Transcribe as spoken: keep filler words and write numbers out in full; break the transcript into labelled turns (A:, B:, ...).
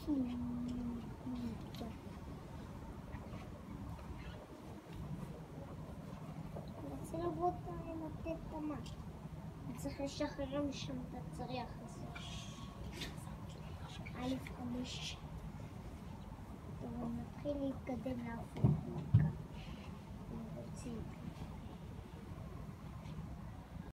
A: רוצה לראות לתת את המה. צריך לשחרר משם את הצריח הזה. א' חמש. טוב, נתחיל להתקדם להפוך מכאן. אם רוצים.